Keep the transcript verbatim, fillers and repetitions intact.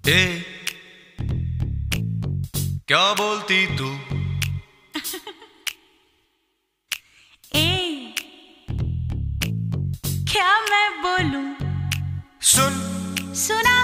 ए, क्या बोलती तू? ए, क्या मैं बोलूं? सुन सुना